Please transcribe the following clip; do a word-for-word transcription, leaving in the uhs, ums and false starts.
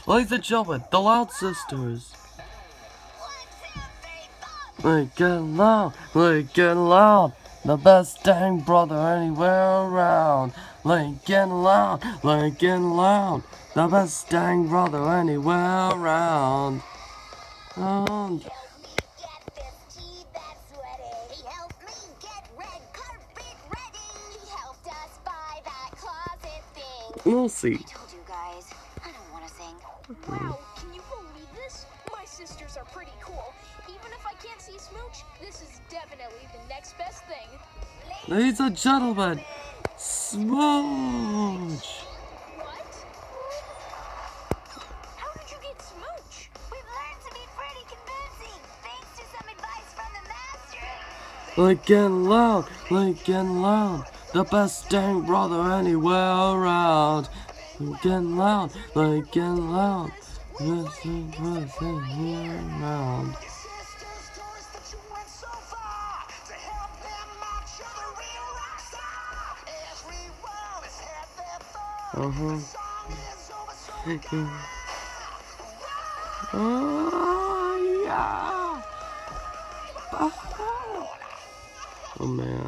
Ladies and gentlemen, the Loud Sisters. Like get loud, like get loud. The best dang brother anywhere around. Like get loud, like get loud. The best dang brother anywhere around. Um, We'll see. I told you guys, I don't want to sing. Wow, can you believe this? My sisters are pretty cool. Even if I can't see Smooch, this is definitely the next best thing. Ladies and gentlemen, Smooch! What? How did you get Smooch? We've learned to be pretty convincing, thanks to some advice from the master. Like get loud, like get loud. The best dang brother anywhere around. Like get loud, like get loud. The best dang brother anywhere around. Uh-huh. Oh, yeah. Oh, man.